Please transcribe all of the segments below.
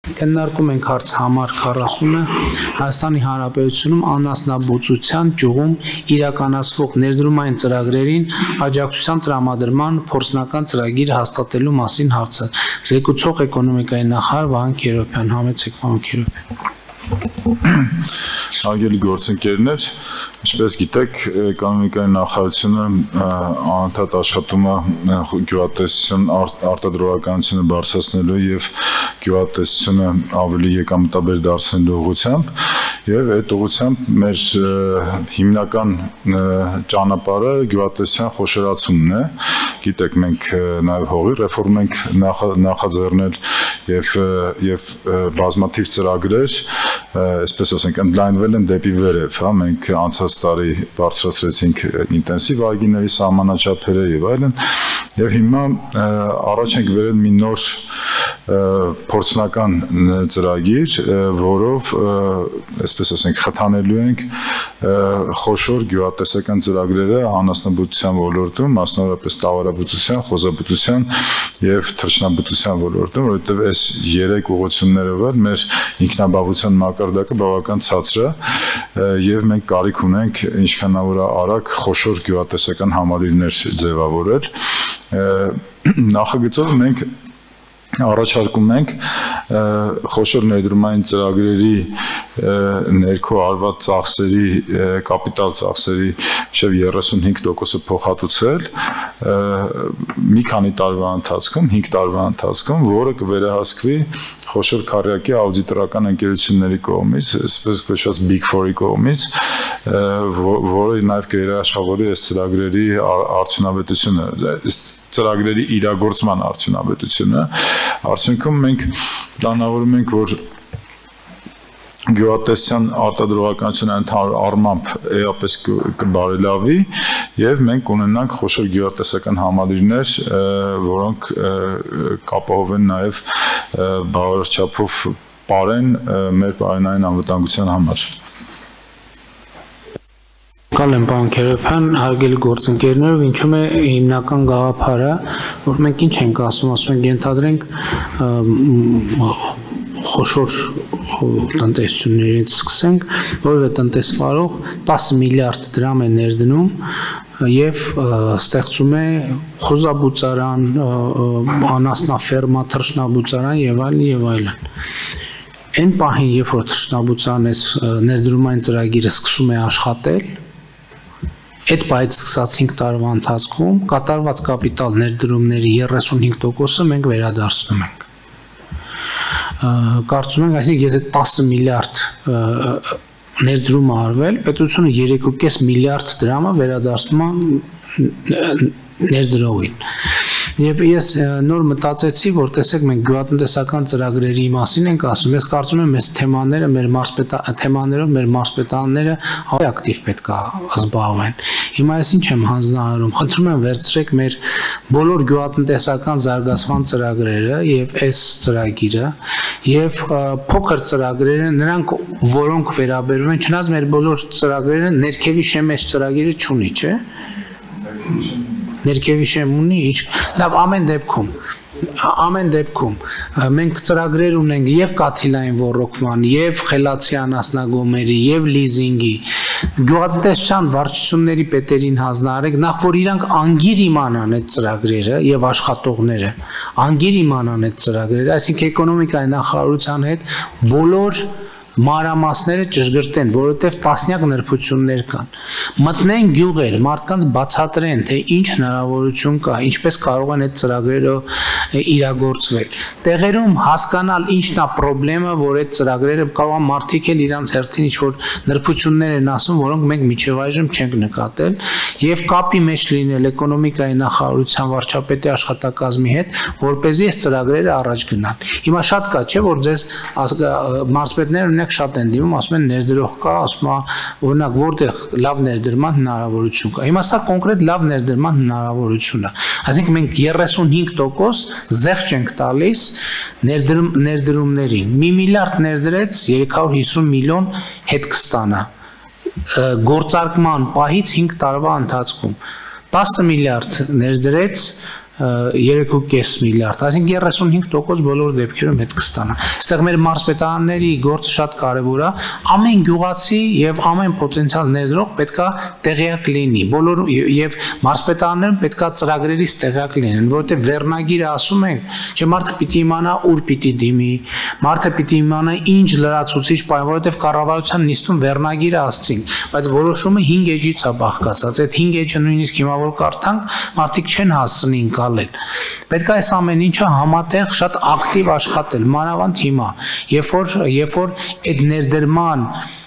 Քննարկում ենք հարց համար 40-ը Հայաստանի Հանրապետությունում անասնաբուծության ճյուղում իրականացվող ներդրումային ծրագրերին աջակցության տրամադրման փորձնական ծրագիր հաստատելու մասին հարցը։ Զեկուցող էկոնոմիկայի նախարար Վահան Քերոբյան, համեցեք պարոն Քերոբյան։ Հարգելի գործընկերներ, ինչպես գիտեք, էկոնոմիկայի նախարարությունը անընդհատ աշխատում է գյուղատնտեսության արտադրողականությունը բարձրացնելու եւ գյուղատնտեսությունը ավելի եկամտաբեր դարձնելու ուղղությամբ եւ այդ ուղղությամբ մեր հիմնական ճանապարհը գյուղատնտեսության խոշորացումն է։ Գիտեք, մենք նաեւ հողի ռեֆորմ ենք նախաձեռնել եւ բազմաթիվ ծրագրեր, այսպես ասենք, ընդլայնվել են դեպի վերև, հա, մենք անցած տարի բարձրացրեցինք ինտենսիվ այգիների սահմանաչափերը եւ այլն, եւ հիմա առաջ ենք բերել մի նոր փորձնական ծրագիր, որով, այսպես ասենք, խթանելու ենք խոշոր գյուղատնտեսական ծրագրերը անասնաբուծության ոլորտում, մասնավորապես տավարաբուծության, խոզաբուծության եւ թռչնաբուծության ոլորտում, որովհետեւ այս 3 ուղղություններով էլ մեր ինքնաբավության մակարդակը բավական ցածր է եւ մենք կարիք ունենք ինչքանավոր արագ խոշոր գյուղատնտեսական համալիրներ ձևավորել։ Նախագծով մենք առաջարկում ենք խոշոր ներդրումային ծրագրերի ներքո արված ծախսերի, կապիտալ ծախսերի շեվ 35% փոխհատուցել մի քանի տարվա ընթացքում, 5 տարվա ընթացքում, որը կվերահսկվի խոշոր քառյակի աուդիտորական ընկերությունների կողմից, այսպես կոչված Big Four-ի կողմից, որը նաև կերաշխավորի այս ծրագրերի արդյունավետությունը, ծրագրերի իրագործման արդյունավետությունը։ Արդյունքում մենք պլանավորում ենք, որ գյուղատնտեսության արտադրողականությունը ընդհանուր առմամբ էապես կբարելավի եւ մենք ունենանք խոշոր գյուղատնտեսական համալիրներ, որոնք կապահովեն նաեւ բավարար չափով պարեն մեր պարենային անվտանգության համար։ Կալեմ պարոն Քերոբյան, հարգելի գործընկերներով, ինչու՞մ է հիմնական գաղափարը, որ մենք ինչ ենք ասում ենք ենթադրենք խոշոր տնտեսություններից սկսենք, որովհետեւ տնտեսվարող 10 միլիարդ դրամ է ներդնում եւ ստեղծում է խոզաբուծարան, անասնաֆերմա, թռչնաբուծարան եւ այլն եւ այլն։ Այն պահին, երբ որ թռչնաբուծարան ներդրումային ծրագիրը սկսում է աշխատել, այդ պահից սկսած 5 տարվա ընթացքում կատարված կապիտալ ներդրումների 35%-ը մենք վերադարձնում ենք։ Կարծում ենք, այսինքն եթե 10 միլիարդ ներդրում արվել, պետությունը 3.5 միլիարդ դրամը վերադարձնում է ներդրողին։ Եվ ես նոր մտածեցի, որ տեսեք մենք գյուղատնտեսական ծրագրերի մասին ենք ասում, ես կարծում եմ այս թեմաները թեմաներով մեր մարզպետարանները ավելի ակտիվ պետք է զբաղվեն։ Հիմա ես ինչ եմ հանձնարարում, խնդրում եմ վերցրեք մեր բոլոր գյուղատնտեսական զարգացման ծրագրերը եւ այս ծրագիրը եւ փոքր ծրագրերը, նրանք որոնք վերաբերում են, չնայած մեր բոլոր ծրագրերը ներքևի շեմեջ ծրագիրը չունի, չէ՞։ Ներքևի շեմ ունի, լավ, ամեն դեպքում մենք ծրագրեր ունենք եւ կաթիլային ոռոգման, եւ խելացի անասնագոմերի, եւ լիզինգի, գյուղատնտեսության վարչությունների պետերին հանձնարարեք, նախ որ իրանք անգիր իմանան այդ ծրագրերը եւ աշխատողները, անգիր իմանան այդ ծրագրերը, այսինքն էկոնոմիկայի նախարարության հետ բոլոր մանրամասները ճշգրտեն, որովհետև տասնյակ նրբություններ կան։ Մտնեն գյուղեր, մարդկանց բացատրեն, թե ինչ հնարավորություն կա, ինչպես կարող են այդ ծրագրերը իրագործվել։ Տեղերում հասկանալ ինչն է խնդրեմը, որ այդ ծրագրերը կարող են մարդիկ էլ իրանց հերթին ինչ-որ նրբություններ են ասում, որոնք մենք մինչև այժմ չենք նկատել, եւ կապի մեջ լինել էկոնոմիկայի նախարարության վարչապետի աշխատակազմի հետ, որպեսզի այս ծրագրերը առաջ գնան։ Հիմա շատ կա, չէ՞, որ ձեզ մարզպետները շատ են դիմում, ասում են ներդրող կա, ասում է, օրինակ, որտեղ լավ ներդրման հնարավորություն կա։ Հիմա սա կոնկրետ լավ ներդրման հնարավորություն է։ Այսինքն մենք 35% զեղչ ենք տալիս ներդրումներին։ 1 միլիարդ ներդրեց 350 միլիոն հետ կստանա։ Գործարկման պահից 5 տարվա ընթացքում 10 միլիարդ ներդրեց 3.5 միլիարդ, այսինքն 35% բոլոր դեպքերում հետ կստանա։ Այստեղ մեր մարզպետարանների գործը շատ կարևոր է, ամեն գյուղացի եւ ամեն պոտենցիալ ներդրող պետքա տեղյակ լինի, բոլոր եւ մարզպետարաններում պետքա ծրագրերից տեղյակ լինեն, որովհետեւ վերնագիրը ասում են, չէ մարդը պիտի իմանա ուր պիտի դիմի, մարդը պիտի իմանա ինչ լրացուցիչ պայման, որովհետեւ կառավարության նիստում վերնագիրը ասցին, բայց որոշումը 5 էջից է բաղկացած, այդ 5 էջը նույնիսկ հիմա որ կարդանք, մարդիկ չեն հասցնի ընկալել։ Պետք է այս ամեն ինչը համատեղ շատ ակտիվ աշխատել, մանավանդ հիմա, երբ որ այդ ներդրման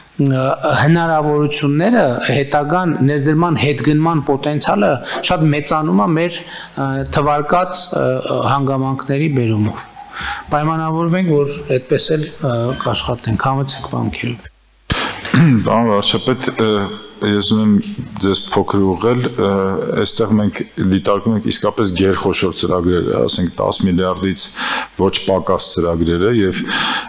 հնարավորությունները հետագան ներդրման հետգնման պոտենցիալը շատ մեծանում է մեր թվարկած հանգամանքների բերումով։ Պայմանավորվենք, որ այդպես էլ կաշխատենք, համեցեք բանկերով։ Բան վարչապետ, ես ունեմ ձեզ փոքր ուղղել, այստեղ մենք դիտարկում ենք իսկապես գերխոշոր ծրագրերը, ասենք 10 միլիարդից ոչ պակաս ծրագրերը եւ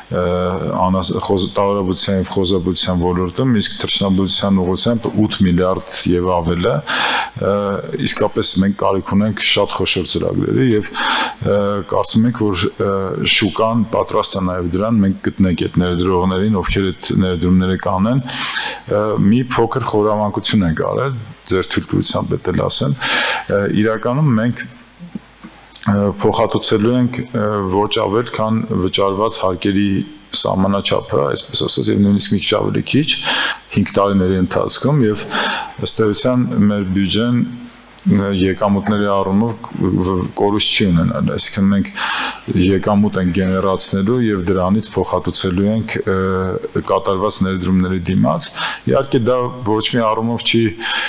տարողության եւ խոզաբուծության ոլորտում, իսկ թռչնաբուծության ուղղությամբ 8 միլիարդ եւ ավելը, իսկապես մենք կարիք ունենք շատ խոշոր ծրագրերի եւ կարծում ենք, որ շուկան պատրաստ է նաեւ դրան, մենք գտնենք այդ ներդրողներին, ովքեր այդ ներդրումները կանեն, մի փոքր խորամանկություն ենք արել, ձեր թույլտվությամբ էլ ասեմ, իրականում մենք փոխհատուցելու ենք ոչ ավել, քան վճարված հարկերի սահմանաչափը, այսպես ասած, եւ նույնիսկ մի քիչ ավելի քիչ 5 տարիների ընթացքում եւ ըստ էության մեր բյուջեն եկամուտների առումով կորուստ չի ունենալ, այսինքն մենք եկամուտ ենք գեներացնելու եւ դրանից փոխհատուցելու ենք կատարված ներդրումների դիմաց։ Իհարկե դա ոչ մի առումով չի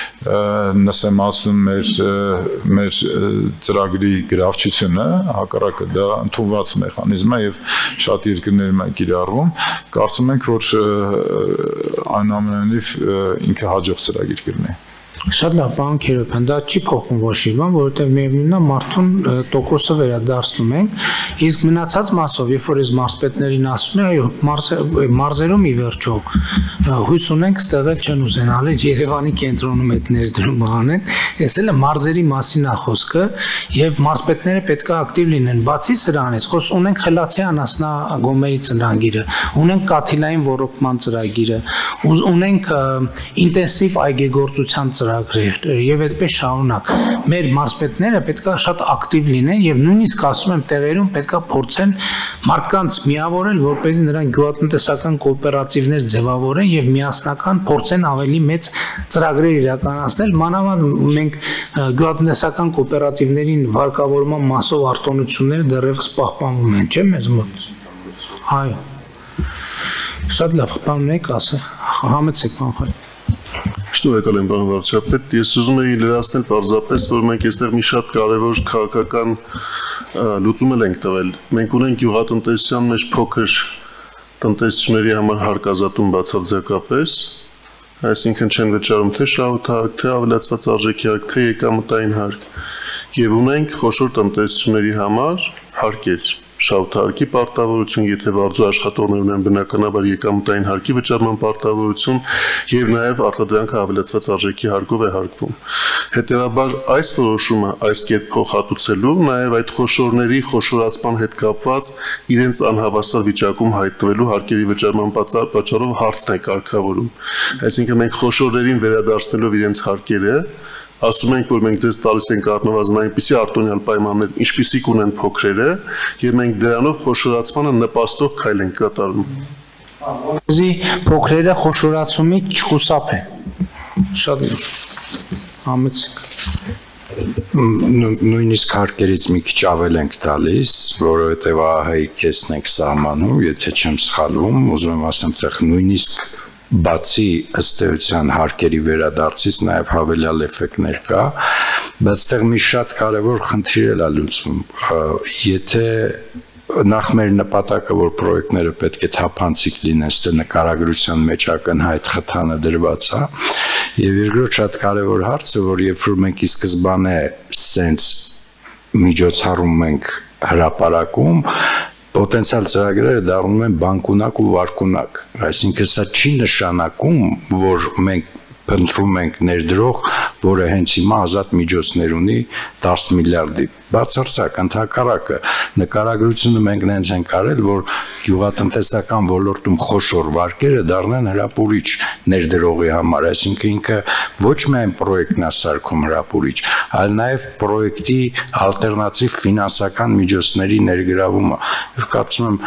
նսեմացնում մեր ծրագրի գրավչությունը, հակառակը դա ընդունված մեխանիզմ է եւ շատ երկրներում է կիրառվում։ Կարծում ենք, որ այնուամենայնիվ ինքը հաջող ծրագիր կլինի։ Շատ լավ, պարոն Քերոբյան, դա չի փոխում ոչ մի բան, որովհետև միևնույնն է մարդուն տոկոսը վերադարձնում ենք, իսկ մնացած մասով, երբ որ ես մարզպետներին ասում եմ, այո, մարզերում ի վերջո հույս ունենք ստեղել չեն ուզենալ, Երևանի կենտրոնում այդ ներդրումը անեն, ես էլ մարզերի մասին է խոսքը, եւ մարզպետները պետք է ակտիվ լինեն, բացի սրանից, ունենք խելացի անասնագոմերի ծրագիրը, ունենք կաթիլային ոռոգման ծրագիրը, ունենք ինտենսիվ այգեգործության ծրագրեր եւ այդպես շարունակ։ Մեր մարզպետները պետք է շատ ակտիվ լինեն եւ նույնիսկ ասում եմ տեղերում պետք է փորձեն մարդկանց միավորել, որպեսզի նրանք գյուղատնտեսական կոոպերատիվներ ձևավորեն եւ միասնական փորձեն ավելի մեծ ծրագրեր իրականացնել։ Մանավանդ մենք գյուղատնտեսական կոոպերատիվներին վարկավորման մասով արտոնությունները դեռևս պահպանվում են, չէ՞ մեզ մոտ։ Այո։ Շատ լավ, բանեք ասա, համեցեք բան։ Շնորհակալ եմ, պարոն վարչապետ, ես ուզում եի լրացնել պարզապես, որ մենք այստեղ մի շատ կարևոր քաղաքական լուծում ենք տվել։ Մենք ունենք գյուղատնտեսության մեջ փոքր տնտեսությունների համար հարկազատում բացարձակապես, այսինքն չեն վճարում թե շահութարկ, թե ավելացված արժեքի հարկ, թե եկամտային հարկ, եւ ունենք խոշոր տնտեսությունների համար հարկեր։ Շահութարկի պարտավորություն, եթե վարձու աշխատողներ ունեն բնականաբար եկամտային հարկի վճարման պարտավորություն եւ նաեւ արտադրանքը ավելացված արժեքի հարկով է հարկվում։ Հետեւաբար այս որոշումը այս կերպ փոխհատուցելու նաեւ այդ խոշորների խոշորացման հետ կապված իրենց անհավասար վիճակում հայտնվելու հարկերի վճարման պատճառով հարցն է կարգավորում։ Այսինքն մենք խոշորներին վերադարձնելով իրենց հարկերը ասում ենք, որ մենք ձեզ տալիս ենք առնվազն այնպիսի արտոնյալ պայմաններ, ինչպիսիք ունեն փոքրերը, եւ մենք դրանով խոշորացմանը նպաստող քայլ ենք կատարում։ Զի փոքրերը խոշորացումից չխուսափեն։ Շատ լավ։ Համեցեք։ Նույնիսկ հարկերից մի քիչ ավել ենք տալիս, որովհետեւ ԱՀ-ի կեսն ենք սահմանում, եթե չեմ սխալվում, ուզում եմ ասեմ, տեղ նույնիսկ բացի ըստ էության հարկերի վերադարձից նաև հավելյալ էֆեկտներ կա, բայց այդտեղ մի շատ կարևոր խնդիր էլ է լուծվում։ Եթե նախ մեր նպատակը, որ պրոյեկտները պետք է թափանցիկ լինեն, ստե նկարագրության մեջ ակնհայտ խթանը դրված է, եւ երկրորդ շատ կարևոր հարցը, որ երբ որ մենք ի սկզբանե սենց միջոցառում ենք հրապարակում, պոտենցիալ ծրագրերը դառնում են բանկունակ ու վարկունակ, այսինքն սա չի նշանակում, որ մենք փնտրում ենք ներդրող, որը հենց հիմա ազատ միջոցներ ունի 10 միլիարդի։ Բացարձակ ընդհակառակը նկարագրությունը մենք նենց ենք արել, որ գյուղատնտեսական ոլորտում խոշոր վարկերը դառնան հրապուրիչ ներդրողի համար, այսինքն ինքը ոչ միայն պրոյեկտն է սարքում հրապուրիչ, այլ նաև պրոյեկտի ալտերնատիվ ֆինանսական միջոցների ներգրավումը։ Եվ կարծում եմ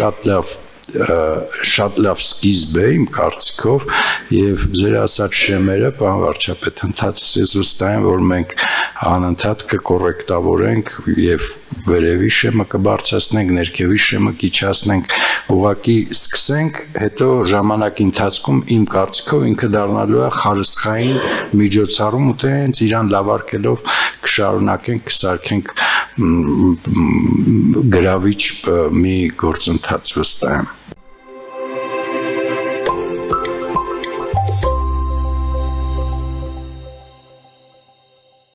շատ լավ սկիզբ է իմ կարծիքով եւ ձեր ասած շեմերը, պարոն վարչապետ, ընդհանրապես ես վստահ եմ, որ մենք անընդհատ կկոռեկտավորենք եւ վերևի շեմը կբարձրացնենք, ներքևի շեմը կիչացնենք, ուղղակի սկսենք, հետո ժամանակի ընթացքում իմ կարծիքով ինքը դառնալու է խարսխային միջոցառում ու թե հենց իրան լավարկելով կշարունակենք, կսարքենք գրավիչ մի գործընթաց վստահ եմ։